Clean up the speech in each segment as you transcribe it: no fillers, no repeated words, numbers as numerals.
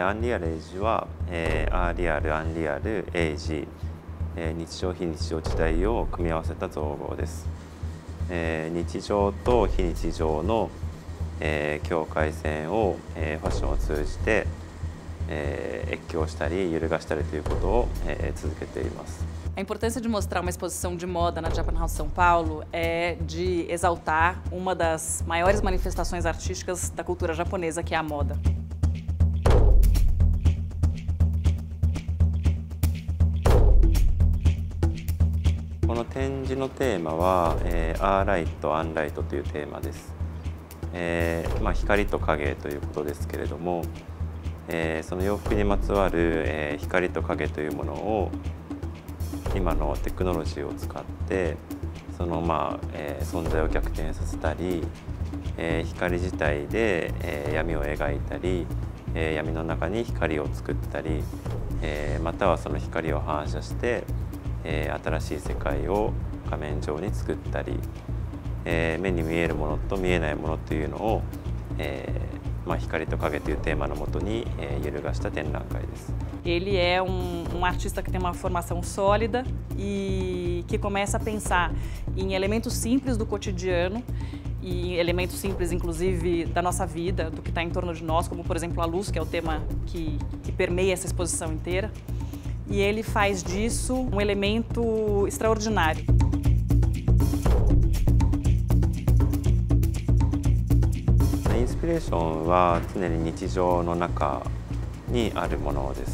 アンリアルエイジは、アーリアル、アンリアル、エイジ、日常、非日常時代を組み合わせた造語です。日常と非日常の、境界線を、ファッションを通じて、越境したり揺るがしたりということを、続けています。 A importância de mostrar uma exposição de moda na Japan House São Paulo é de exaltar uma das maiores manifestações artísticas da cultura japonesa, que é a moda. この展示のテーマは、アーライト、アンライトというテーマです。光と影ということですけれども、その洋服にまつわる、光と影というものを今のテクノロジーを使ってその、存在を逆転させたり、光自体で、闇を描いたり、闇の中に光を作ったり、またはその光を反射して、新しい世界を画面上に作ったり、目に見えるものと見えないものというのを、光と影というテーマのもとに、揺るがした展覧会です。 Ele é artista que tem uma formação sólida e que começa a pensar em elementos simples do cotidiano e elementos simples, inclusive, da nossa vida, do que está em torno de nós, como, por exemplo, a luz, que é o tema que permeia essa exposição inteira. E ele faz disso um elemento extraordinário. インスピレーションは常に日常の中にあるものです。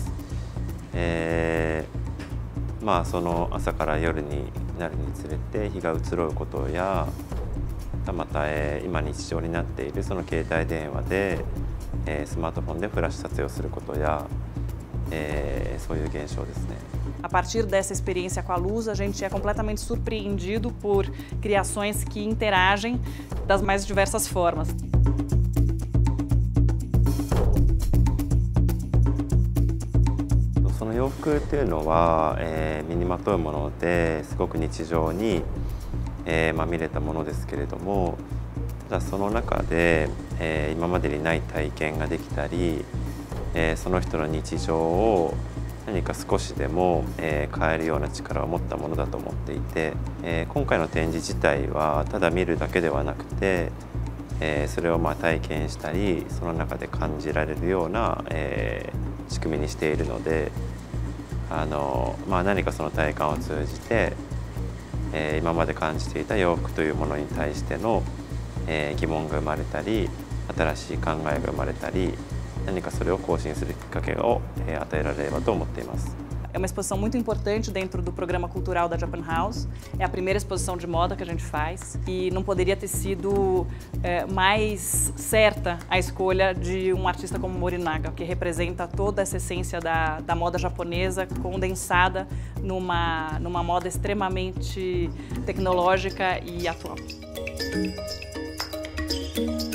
その朝から夜になるにつれて日が移ろうことや、また、今日常になっているその携帯電話で、スマートフォンでフラッシュ撮影をすることや、そういう現象ですね。 A partir dessa experiência com a luz, a gente é completamente surpreendido por criações que interagem das mais diversas formas. その洋服というのは、身にまとうものですごく日常に、見れたものですけれども、ただその中で、今までにない体験ができたり、その人の日常を何か少しでも、変えるような力を持ったものだと思っていて、今回の展示自体はただ見るだけではなくて、それを体験したりその中で感じられるような、仕組みにしているので、何かその体感を通じて、今まで感じていた洋服というものに対しての、疑問が生まれたり新しい考えが生まれたり、何かそれを更新するきっかけを、与えられればと思っています。 É uma exposição muito importante dentro do programa cultural da Japan House. É a primeira exposição de moda que a gente faz e não poderia ter sido mais certa a escolha de um artista como Morinaga, que representa toda essa essência da moda japonesa condensada numa moda extremamente tecnológica e atual.